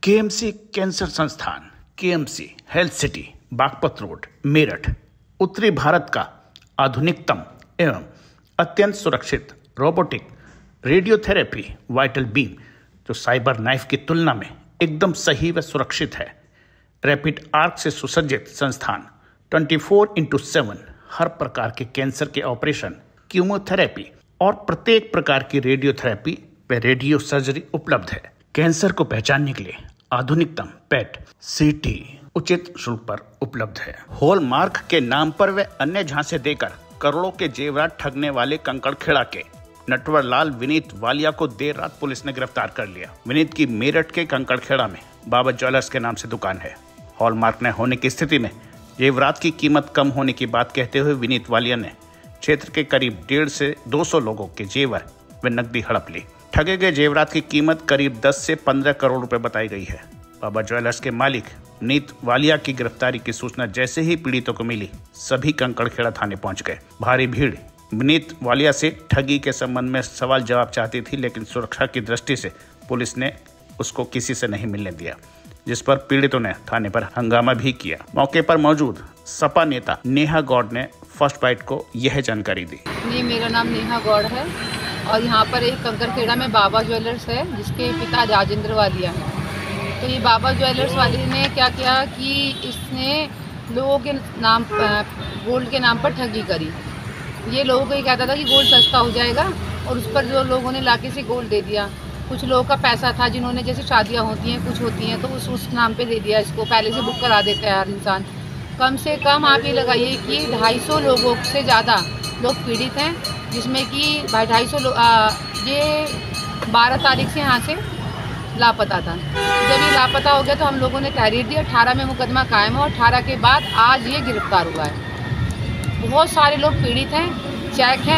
KMC cancer संस्थान, KMC health city, Baghpat road, Meerut उत्तरी भारत का आधुनिकतम एवं अत्यंत सुरक्षित रोबोटिक रेडियोथेरेपी वाइटल बीम जो साइबर नाइफ की तुलना में एकदम सही व सुरक्षित है। रैपिड आर्क से सुसज्जित संस्थान 24/7 हर प्रकार के कैंसर के ऑपरेशन, कीमोथेरेपी और प्रत्येक प्रकार की रेडियोथेरेपी व रेडियो सर्जरी उपलब्ध है। कैंसर को पहचानने के लिए आधुनिकतम पेट सीटी उचित शुल्क पर उपलब्ध है। हॉलमार्क के नाम पर व अन्य झांसे देकर करोड़ों के जेवरात ठगने वाले कंकड़खेड़ा के नटवर लाल विनीत वालिया को देर रात पुलिस ने गिरफ्तार कर लिया। विनीत की मेरठ के कंकड़खेड़ा में बाबा ज्वेलर्स के नाम से दुकान है। हॉलमार्क न होने की स्थिति में जेवरात की कीमत कम होने की बात कहते हुए विनीत वालिया ने क्षेत्र के करीब 150 से 200 लोगों के जेवर व नकदी हड़प ली। ठगे गए जेवरात की कीमत करीब 10 से 15 करोड़ रुपए बताई गई है। बाबा ज्वेलर्स के मालिक विनीत वालिया की गिरफ्तारी की सूचना जैसे ही पीड़ितों को मिली, सभी कंकड़खेड़ा थाने पहुंच गए। भारी भीड़ विनीत वालिया से ठगी के संबंध में सवाल जवाब चाहती थी, लेकिन सुरक्षा की दृष्टि से पुलिस ने उसको किसी से नहीं मिलने दिया, जिस पर पीड़ितों ने थाने पर हंगामा भी किया। मौके पर मौजूद सपा नेता नेहा गौड़ ने फर्स्ट बाइट को यह जानकारी दी। जी, मेरा नाम नेहा गौड़ है और यहाँ पर एक कंकड़खेड़ा में बाबा ज्वेलर्स है जिसके पिता राजेंद्र वालिया हैं। तो ये बाबा ज्वेलर्स वाले ने क्या किया कि इसने लोगों के नाम गोल्ड के नाम पर ठगी करी। ये लोगों को ये कहता था कि गोल्ड सस्ता हो जाएगा और उस पर जो लोगों ने लाके से गोल्ड दे दिया। कुछ लोगों का पैसा था जिन्होंने, जैसे शादियाँ होती हैं, कुछ होती हैं, तो उस नाम पे दे दिया। इसको पहले से बुक करा देता है हर इंसान। कम से कम आप ये लगाइए कि 250 लोगों से ज़्यादा लोग पीड़ित हैं, जिसमें कि 250 लोग ये 12 तारीख से यहाँ से लापता था। जब ये लापता हो गया तो हम लोगों ने तहरीर दी। 18 में मुकदमा कायम हुआ। 18 के बाद आज ये गिरफ्तार हुआ है। बहुत सारे लोग पीड़ित हैं, चेक हैं,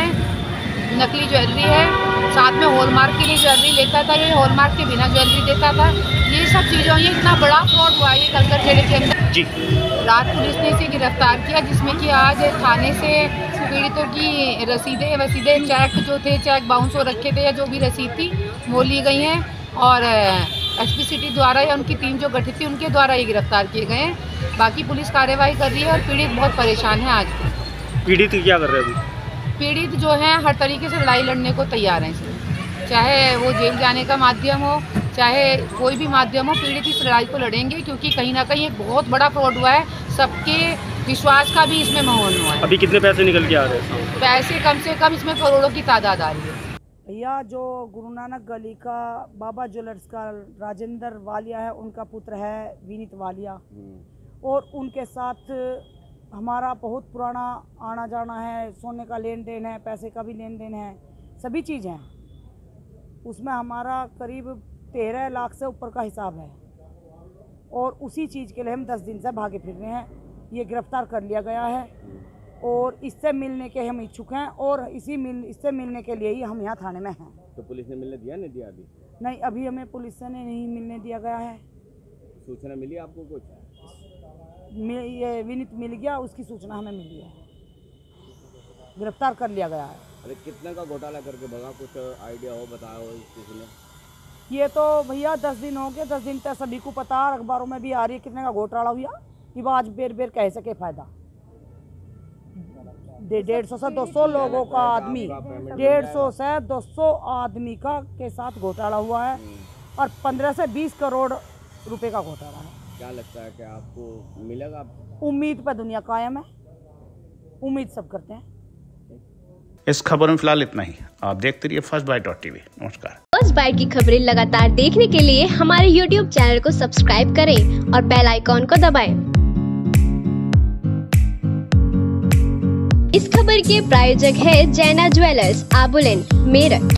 नकली ज्वेलरी है, साथ में हॉलमार्क के लिए ज्वेलरी लेता था, ये हॉलमार्क के बिना ज्वेलरी देता था। ये सब चीज़ों, ये इतना बड़ा फ्रॉड हुआ है ये कंकड़खेड़े के अंदर जी। रात पुलिस ने इसे गिरफ्तार किया, जिसमें कि आज थाने से पीड़ितों की वसीदे चेक जो थे, चेक बाउंस हो रखे थे या जो भी रसीद थी वो ली गई हैं और एसपी सिटी द्वारा या उनकी टीम जो गठित थी उनके द्वारा ये गिरफ्तार किए गए हैं। बाकी पुलिस कार्रवाई कर रही है और पीड़ित बहुत परेशान है। आज पीड़ित क्या कर रहे हैं? पीड़ित जो हैं हर तरीके से लड़ाई लड़ने को तैयार हैं, चाहे वो जेल जाने का माध्यम हो, चाहे कोई भी माध्यम हो, पीड़ित इस लड़ाई को लड़ेंगे, क्योंकि कहीं ना कहीं एक बहुत बड़ा फ्रॉड हुआ है। सबके विश्वास का भी इसमें माहौल हुआ है। अभी कितने पैसे निकल के आ रहे हैं? पैसे कम से कम इसमें करोड़ों की तादाद आ रही है। भैया, जो गुरु नानक गली का बाबा ज्वेलर्स का राजेंद्र वालिया है, उनका पुत्र है विनीत वालिया, और उनके साथ हमारा बहुत पुराना आना जाना है। सोने का लेन देन है, पैसे का भी लेन देन है, सभी चीज़ हैं। उसमें हमारा करीब 13 लाख से ऊपर का हिसाब है और उसी चीज़ के लिए हम 10 दिन से भागे फिर रहे हैं। ये गिरफ्तार कर लिया गया है और इससे मिलने के हम इच्छुक हैं और इससे मिलने के लिए ही हम यहाँ थाने में हैं। तो पुलिस ने मिलने दिया नहीं दिया? अभी नहीं, अभी हमें पुलिस ने नहीं मिलने दिया गया है। सूचना मिली आपको कुछ? ये विनीत मिल गया, उसकी सूचना हमें मिली है, गिरफ्तार कर लिया गया है। अरे कितने का घोटाला करके भगा, कुछ आइडिया हो, बताया हो किसी ने? ये तो भैया 10 दिन हो गए, 10 दिन तक सभी को पता, अखबारों में भी आ रही है कितने का घोटाला हुआ। कि वो आज बेर बेर कह सके फायदा 150 से 200 लोगों का आदमी, 150 से 200 आदमी का के साथ घोटाला हुआ है और 15 से 20 करोड़ रुपए का घोटाला है। क्या लगता है कि आपको मिलेगा? उम्मीद पर दुनिया कायम है, उम्मीद सब करते हैं। इस खबर में फिलहाल इतना ही। आप देखते रहिए फर्स्ट बाइट .tv। नमस्कार। फर्स्ट बाइट की खबरें लगातार देखने के लिए हमारे YouTube चैनल को सब्सक्राइब करें और बेल आइकॉन को दबाएं। इस खबर के प्रायोजक है जैना ज्वेलर्स, आबुलेन, मेरठ।